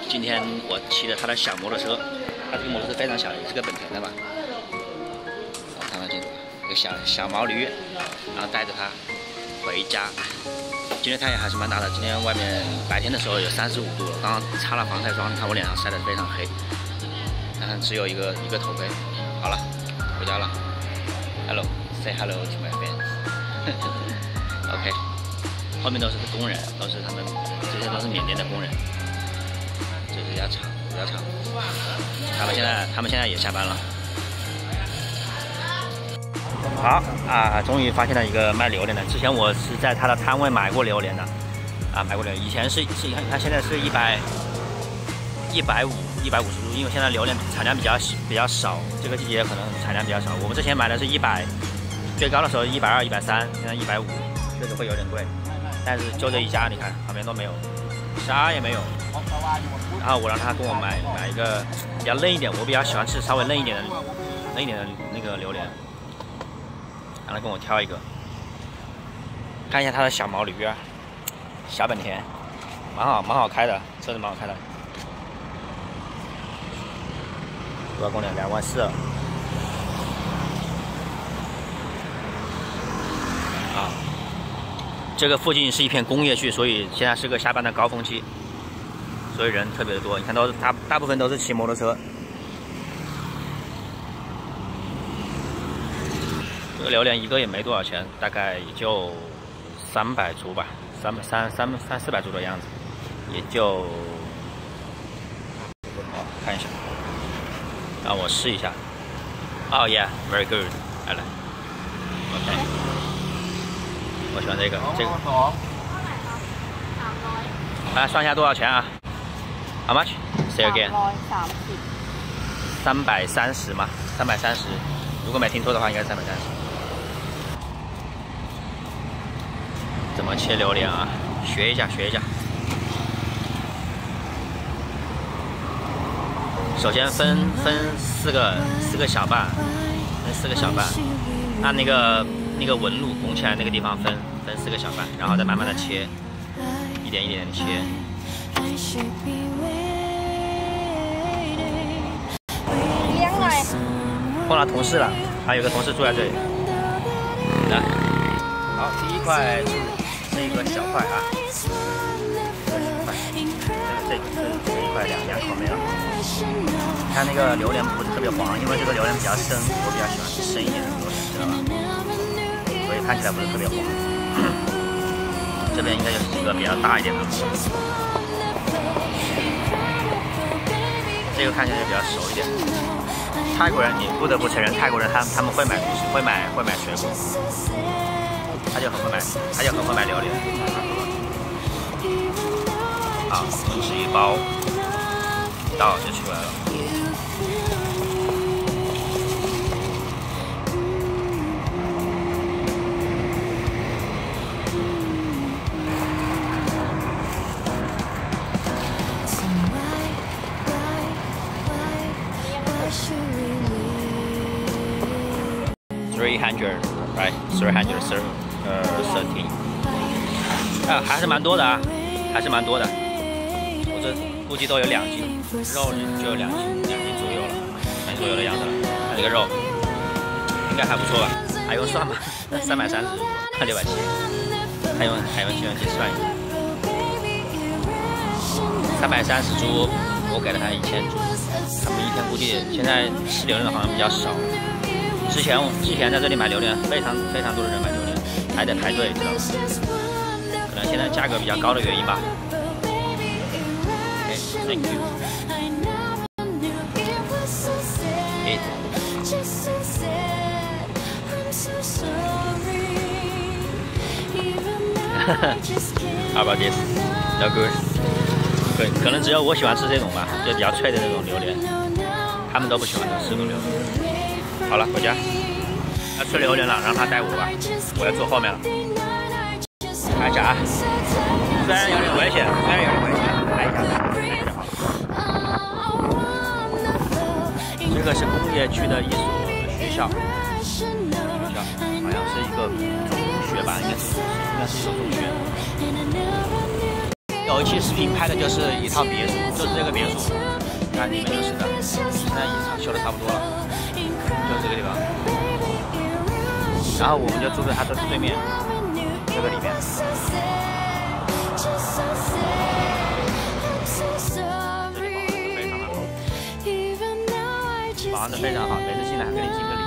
今天我骑着他的小摩托车，他这个摩托车非常小，也是个本田的吧。然后看到镜头，一个小毛驴，然后带着它回家。今天太阳还是蛮大的，今天外面白天的时候有35度了，刚刚擦了防晒霜，你看我脸上晒得非常黑，但只有一个头盔。好了，回家了。Hello，say hello to my fans。OK， 后面都是工人，都是他们，这些都是缅甸的工人。这是一家厂，他们现在也下班了。好啊，终于发现了一个卖榴莲的。之前我是在他的摊位买过榴莲的，买过榴莲。以前是他现在是150、150度，因为现在榴莲产量比较少，这个季节可能产量比较少。我们之前买的是100，最高的时候120、130，现在150，这个会有点贵。但是就这一家，你看旁边都没有，啥也没有。然后我让他跟我买一个比较嫩一点，我比较喜欢吃稍微嫩一点的那个榴莲。让他跟我挑一个，看一下他的小毛驴啊，小本田，蛮好开的，车子蛮好开的，多少公里？2万4。啊，这个附近是一片工业区，所以现在是个下班的高峰期，所以人特别的多。你看大部分都是骑摩托车。这个榴莲一个也没多少钱，大概也就300铢吧，300-400铢的样子，也就看一下，让我试一下。Oh yeah, very good， 来了 ，OK， 我喜欢这个。算一下多少钱啊 ？How much? Say again。330嘛，330，如果没听错的话，应该是330。怎么切榴莲啊？学一下。首先分四个小瓣，按那个纹路拱起来那个地方分4个小瓣，然后再慢慢的切，一点一点的切。碰到同事了，还有个同事住在这里。来，好，第一块是这一个小块啊，这一块两口没了。看那个榴莲不是特别黄，因为这个榴莲比较深，我比较喜欢吃深一点的榴莲，知道吧？所以看起来不是特别黄。这边应该就是一个比较大一点的，这个看起来就比较熟一点。泰国人，你不得不承认，泰国人他们会买东西，会买水果，他就很会买榴莲。好，吃一包，一倒就出来了。300 right 313还是蛮多的啊，我这估计都有2斤，肉就有2斤左右了，2斤左右的样子了。看这个肉应该还不错吧？还用算吗？330看670，还用计算器算一下。330铢，我给了他1000铢。他们一天估计现在吃榴莲的好像比较少。之前在这里买榴莲，非常多的人买榴莲，还得排队，知道吗？可能现在价格比较高的原因吧。Thank you。How about this? No good。可能只有我喜欢吃这种吧，就比较脆的那种榴莲，他们都不喜欢吃这种榴莲。好了，回家。要吃榴莲了，让他带我吧，我要坐后面了。看一下啊，虽然有点危险，来一下这个是工业区的一所学校，好像是一个中学吧，应该是一所中学。 有一期视频拍的就是一套别墅，就是这个别墅，你看里面就是的，现在已经修的差不多了，就是这个地方。然后我们就住在它的对面，这个里面。这里保安非常好，保安的非常好，每次进来还给你敬个礼。